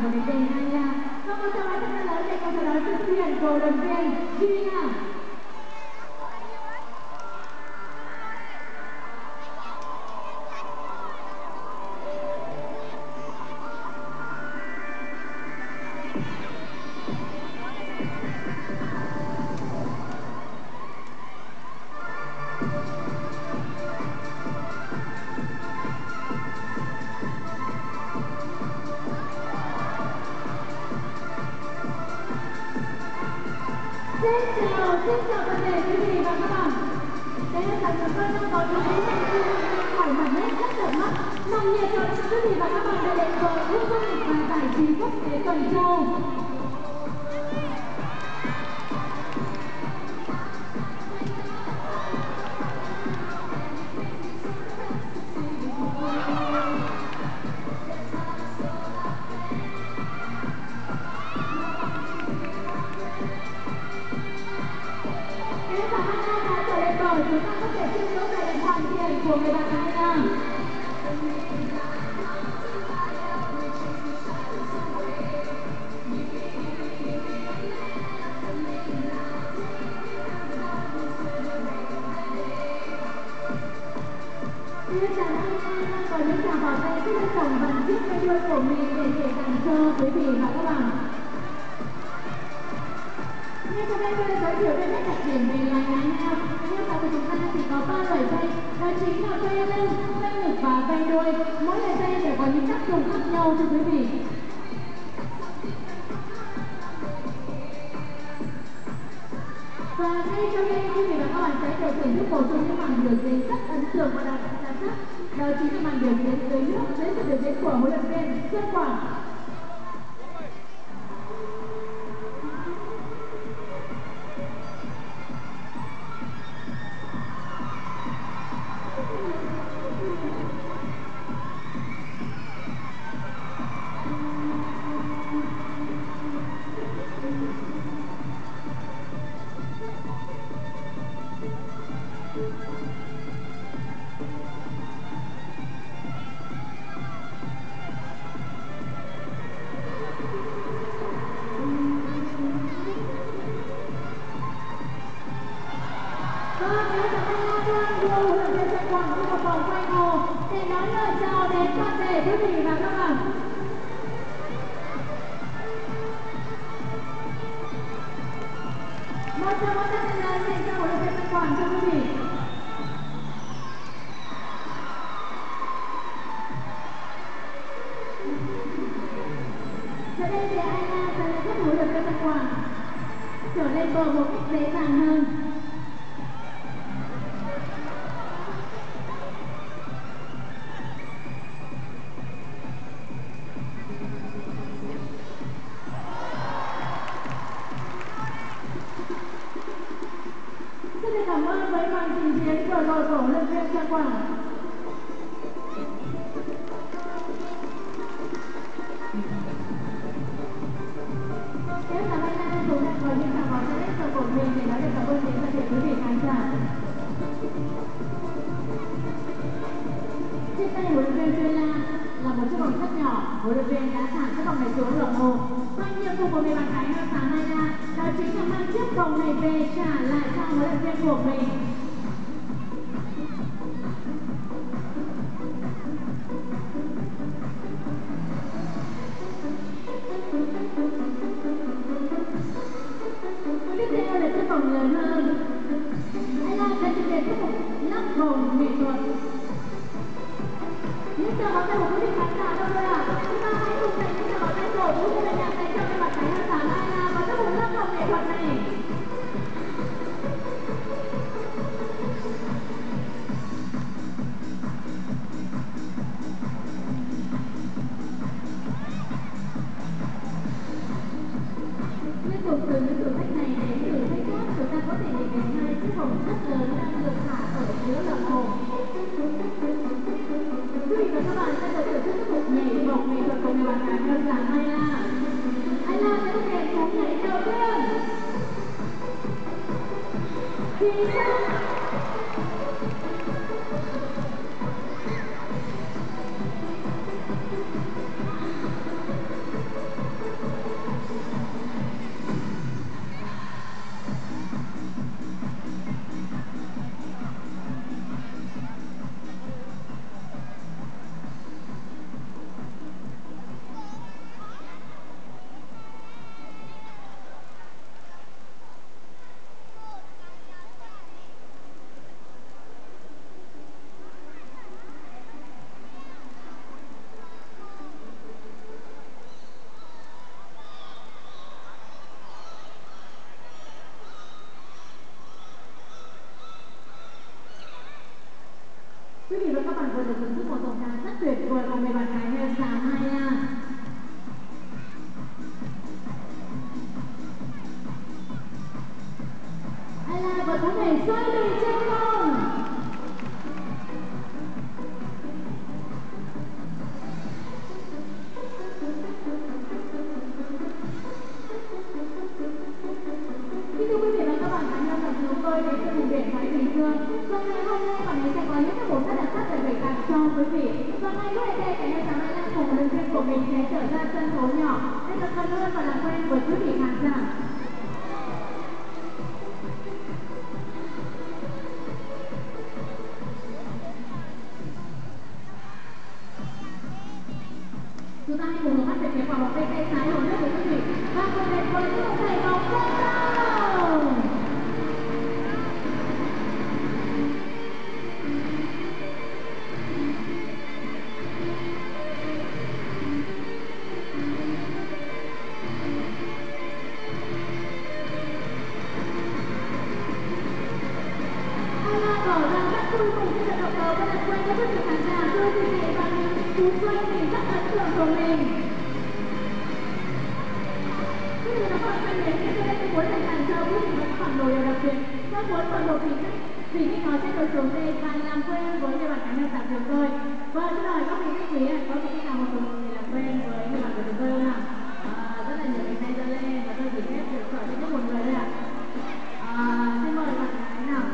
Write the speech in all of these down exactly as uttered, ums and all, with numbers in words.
của điển hình này là và một tràng pháo rất là lớn để cùng chào đón sự xuất hiện của huấn luyện viên Gina. Xin chào, xin chào toàn thể quý vị và các bạn. Đây là sản phẩm tôi đang có những cái thành tựu khỏi mặt nét rất đẹp mắt. Nồng nhiệt chào đón quý vị và các bạn đã đến với khu du lịch và giải trí quốc tế Tuần Châu. Chúng ta có thể chiêm ngưỡng vẻ đẹp hoàn thiện của người bạn gái Nga. Phía chàng trai đang có những tràng pháo tay rất là trồng vần chiếc cây đuôi của mình để thể hiện cho quý vị và các bạn. Ngay sau đây tôi đã giới thiệu đến các đặc điểm về loài gái Nga. Theo của chúng ta thì có ba loại dây, đó chính là dây lưng, dây ngực và dây đuôi. Mỗi loại dây đều có những tác dụng khác nhau thưa quý vị. Và ngay sau đây quý vị và các bạn sẽ được thưởng thức một trong những màn biểu diễn rất ấn tượng và đặc sắc. Đó chính là màn biểu diễn dưới nước dưới sự biểu diễn của huấn luyện viên Xuân Quảng. Để nói lời chào đến toàn thể quý vị và các bạn. Một tràng pháo tay lớn dành cho huấn luyện viên Xuân Quảng thưa quý vị. Giờ đây thì Anna sẽ giúp huấn luyện viên Xuân Quảng trở lên bờ một cách dễ dàng hơn. Xin cảm ơn với màn trình diễn vừa rồi của huấn luyện viên Xuân Quảng. Nếu cả hai nam chúng ta có những tràng pháo tay rất của mình để nói lời cảm ơn đến toàn thể quý vị khán giả. Trên tay huấn luyện viên Duy La là một chiếc vòng rất nhỏ, huấn luyện viên đã thả chiếc vòng này xuống đồng hồ. Và nhiệm vụ của người bạn gái Nga sáng nay là đó chính là mang chiếc vòng này về trả lại cho huấn luyện viên của mình. Tiếp theo là chiếc vòng lớn hơn. Anh là sẽ thực hiện một lắp vòng nghệ thuật. Những tràng pháo tay của quý vị khán giả đâu rồi ạ? Chúng ta hãy cùng dành những tràng pháo tay cổ vũ cho nhạc dành cho người bạn gái Nga sáng nay là và các vùng lắp vòng nghệ thuật này. Liên tục từ những thử thách này đến thử thách khác, chúng ta có thể nhìn thấy hai chiếc vòng rất lớn đang được thả ở giữa đồng hồ. Quý vị và các bạn sẽ được thưởng thức tiết mục nhảy vòng nghệ thuật của người bạn gái Nga sáng nay là Anna sẽ thực hiện cú nhảy đầu tiên. Chính xác. ra sân khấu nhỏ để được gần hơn và làm quen với quý vị khán giả. Chúng ta hãy cùng hướng mắt về phía quả bóng bên tay trái hầu hết với quý vị và cùng đến với những một thầy bóng lên cao. Tỏ ra rất vui mừng khi được gặp gỡ và làm quen với quý vị khán giả tươi vui vẻ và những cú xoay mình rất ấn tượng của mình. Quý vị và các bạn thân mến, ngay sau đây tôi muốn dành tặng cho quý vị một khoản đồ điều đặc biệt. Tôi muốn khoản đồ vì vì khi nó sẽ được xuống đây và làm quen với người bạn cá nhân tặng chúng tôi. Vâng, xin mời các vị khách quý có thể nào một cùng để làm quen với người bạn của chúng tôi không nào? À, rất là nhiều cái tay giơ lên và tôi chỉ phép được chọn cho một người thôi ạ. À, xin mời bạn gái nào.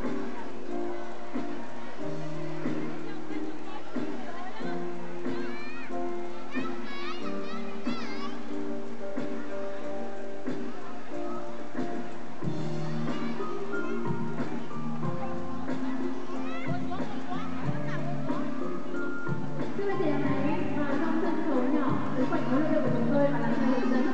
Xin mời chị em hãy vào trong sân khấu nhỏ với khoảnh huấn luyện của chúng tôi và làm theo hướng dẫn.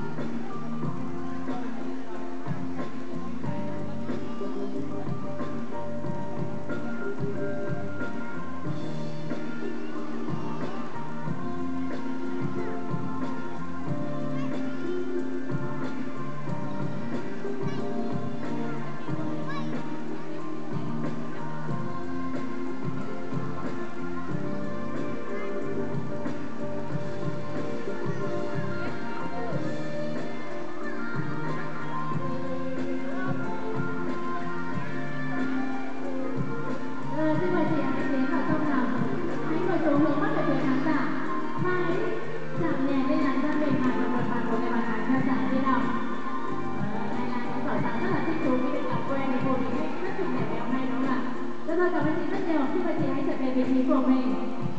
Xin mời chị hãy tiến vào trong nào. Hãy ngồi xuống hướng mắt về phía khán giả. Hãy chạm nhẹ lên làn da mềm mại và mượt mà của người bạn gái khán giả như nào. Đây là những tỏ sáng rất là thích thú khi được làm quen với một vị khách rất xinh đẹp ngày hôm nay đúng không ạ? Được rồi, cảm ơn chị rất nhiều. Xin mời chị hãy trở về vị trí của mình.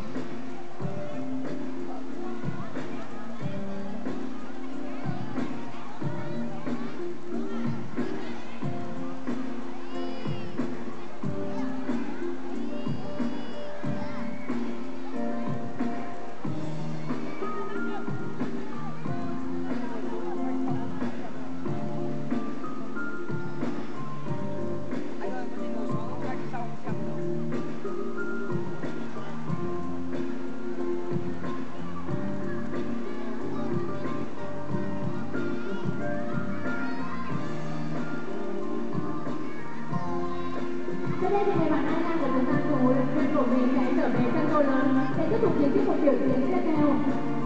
Sau đây thì người bạn Ai Lan của chúng ta cùng huấn luyện viên của mình sẽ trở về sân khấu lớn để tiếp tục diễn tiếp một biểu diễn tiếp theo.